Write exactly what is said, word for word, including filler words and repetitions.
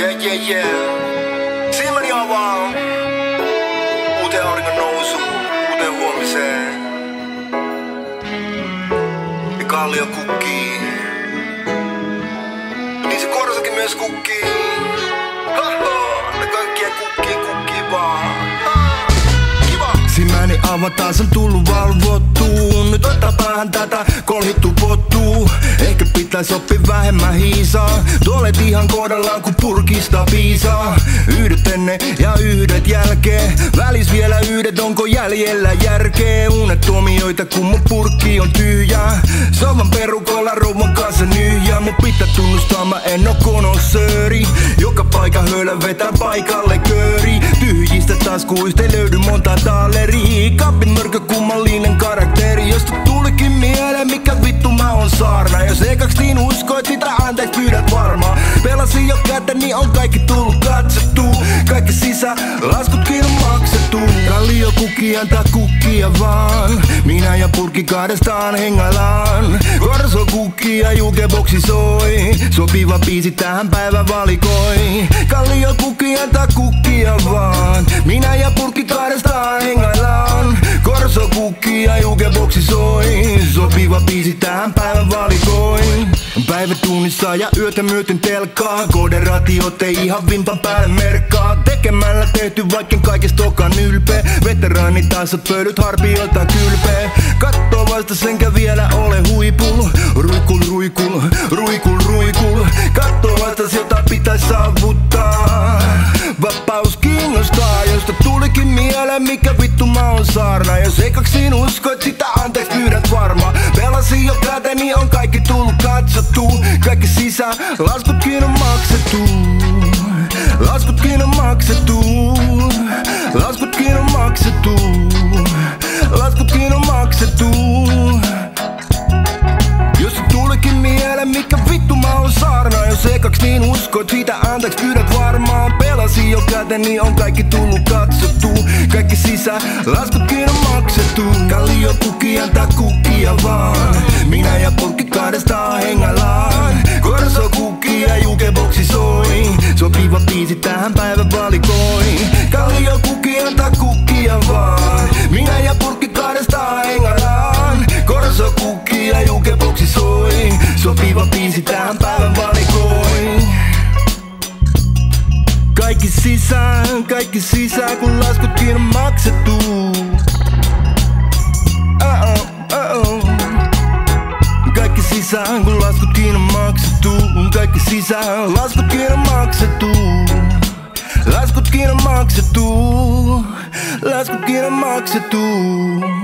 Yeah, yeah, yeah. Silmäni avaa uuteen auringon nousuun, uuteen huomiseen. Ja kallio kukkii. Niin se korsakin myös kukkii. Haha, ne kaikkia kukkii, kukkii vaan. Silmäni avataan, se on tullut valvottuun. Nyt ottaa päähän tätä kolhittu pottuu. Ehkä pitäis oppia vähemmän hiisaa. Tuolet ihan kohdallaan kun purkista piisaa. Yhdet ennen ja yhdet jälkeen. Välis vielä yhdet, onko jäljellä järkeä? Unettomioita kun mun purkki on tyhjä. Sovan perukolla rouvan kanssa nyhjää. Mun pitää tunnustaa, mä en oo konossööri. Joka paikka höylä vetää paikalle kööri. Tyhjistä taskuista ei löydy monta talleria. Kappin mörkö kummallinen karakteri, josta tulikin mieleen mikä vittu mä oon saarna. Jos ekaks niin uskoit, sitä anteeksi pyydät varmaan. Pelasin jo käteen, niin on kaikki tullut katsottu. Kaikki sisä, laskutkin on maksettu. Kallio kukki antaa kukkia vaan. Minä ja purkki kahdestaan hengaillaan. Korso kukki ja jukeboksi soi. Sopiva biisi tähän päivän valikoi. Kallio kukki antaa kukkia vaan. Minä ja purkki kahdestaan hengaillaan. Korso kukki ja jukeboksi soi. Sopiva biisi tähän päivän valikoi. Päivätunnissa ja yötä myöten telkkaa. Koderatiot ei ihan vimpan päälle merkkaa. Tekemällä tehty vaikken kaikesta okan ylpeä. Veteraanit tansat pöydyt harpioiltaan kylpeä. Kattoo vasta senkä vielä ole huipul. Ruikul, ruikul, ruikul, ruikul. Kattoo vasta jota pitäis saavuttaa. Vapaus kiinnostaa, josta tulikin mieleen mikä vittu mä oon saarna. Jos ekaksiin uskoit, sitä anteeksi pyydät varmaan. Pelasin jo käteen, niin on kaikki tullut katsottu. Kaikki sisä, laskutkin on maksettu. Laskutkin on maksettu. Laskutkin on maksettu. Laskutkin on maksettu. Jos se tulikin mieleen mikä vittu mä oon saarna. Jos ekaks niin uskoit, siitä anteeksi pyydät varmaan. Pelasin jo käteen, niin on kaikki tullut katsottu. Kaikki sisä, laskutkin on maksettu. Kallio kukki antaa kukkia vaan. Minä ja purkki kahdestaan hengaillaan. Korso kukki ja jukeboksi soi. Sopiva biisi tähän päivän valikoi. Kallio kukki antaa kukkia vaan. Minä ja purkki kahdestaan hengaillaan. Korso kukki ja jukeboksi soi. Sopiva biisi tähän päivän valikoi. Kaikki sisään, kaikki sisään kun laskutkin on maksettu. Uh-oh, uh-oh. Kaikki sisään kun laskutkin on maksettu. Kaikki sisään, laskutkin on maksettu. Laskutkin on maksettu. Laskutkin on maksettu.